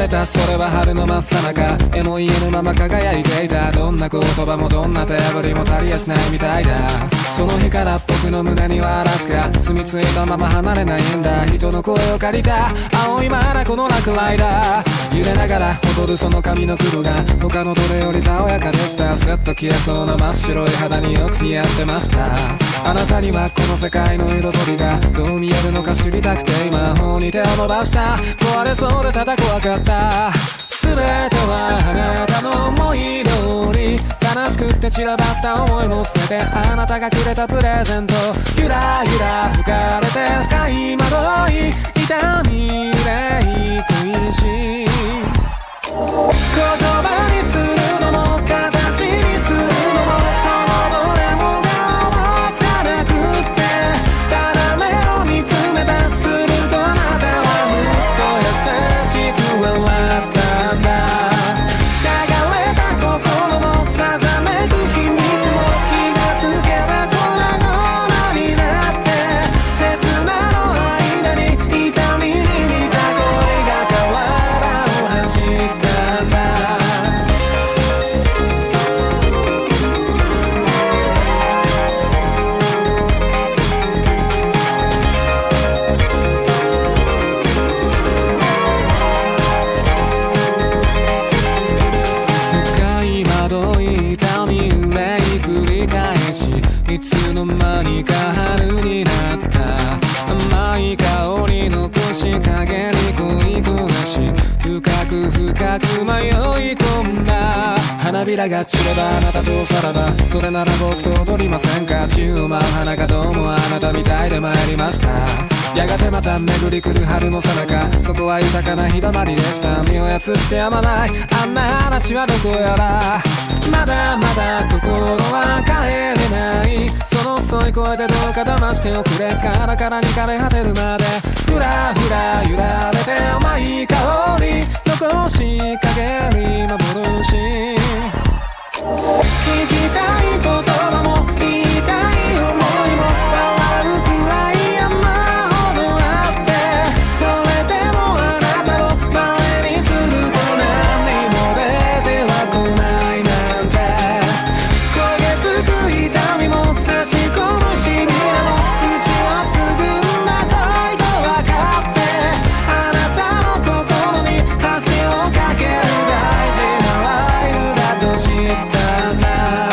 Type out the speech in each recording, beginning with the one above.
れたそれは春の真っ最中、絵も家のまま輝いていた。どんな言葉もどんな手振りも足りやしないみたいだ。その日から僕の胸には嵐が住み着いたまま離れないんだ。人の声を借りた青い眼この落雷だ。揺れながら踊るその髪の黒が他のどれよりたおやかでした。スッと消えそうな真っ白い肌によく似合ってました。あなたにはこの世界の彩りがどう見えるのか知りたくて魔法に手を伸ばした。壊れそうでただ怖かった。全てはあなたの思い通り、悲しくって散らばった思いも捨ててあなたがくれたプレゼント。ゆらゆら吹かれて深い惑い、痛み憂い恋しい。言葉にするのも形にするのもそのどれもが思いつかなくって、ただ目を見つめたするとあなたはふっと優しく笑ったんだ。しゃがれた心もさざめく秘密も気がつけば粉々になって、刹那の間に痛みに似た恋が体を走ったんだ。深い惑い痛み憂い繰り返し、いつの間にか春になった。甘い香り残し影に恋焦がし、深く深く迷い込んだ。花びらが散ればあなたとさらば、それなら僕と踊りませんか。宙を舞う花がどうもあなたみたいで参りました。やがてまた巡り来る春の最中、そこは豊かな日だまりでした。身をやつしてやまないあんな話はどこやら。まだまだ心は帰れない。その遅い声でどうか騙しておくれ。カラカラに枯れ果てるまでふらふら揺られて甘い香り残し影に幻。聞きたい言葉も言いたい思いも笑うくらい山ほどあって、それでもあなたの前にすると何にも出てはこないなんて。焦げつく痛みも差し込むしびれも口をつぐんだ恋と分かって、あなたの心に橋を架ける大事なライフだと知ったんだ。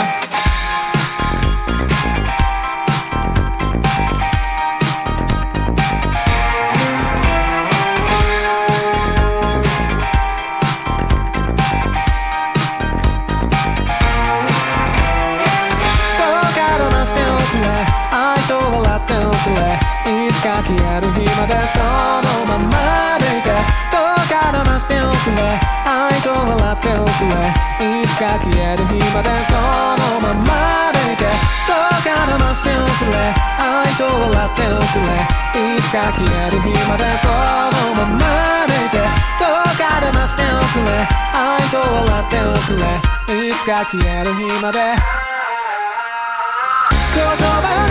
愛と笑っておくれ、いつか消える日までそのままでいて。どうか騙しておくれ、愛と笑っておくれ、いつか消える日までそのままでいて。どうか騙しておくれ、愛と笑っておくれ、いつか消える日までそのままでいて。どうか騙しておくれ、愛と笑っておくれ、いつか消える日まで。言葉